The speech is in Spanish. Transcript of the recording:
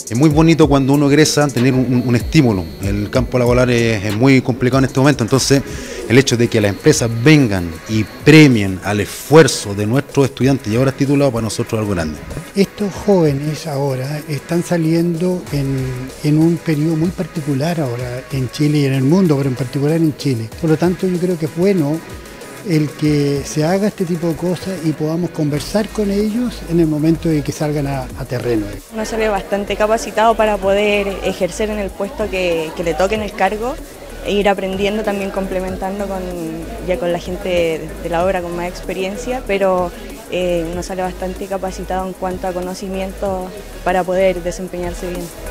Es muy bonito cuando uno egresa tener un estímulo. El campo laboral es muy complicado en este momento, entonces el hecho de que las empresas vengan y premien al esfuerzo de nuestros estudiantes y ahora titulados, para nosotros es algo grande. Estos jóvenes ahora están saliendo en un periodo muy particular ahora en Chile y en el mundo, pero en particular en Chile. Por lo tanto, yo creo que es bueno el que se haga este tipo de cosas y podamos conversar con ellos en el momento de que salgan a terreno. Uno sale bastante capacitado para poder ejercer en el puesto que le toque en el cargo e ir aprendiendo, también complementando con la gente de la obra con más experiencia, pero uno sale bastante capacitado en cuanto a conocimientos para poder desempeñarse bien.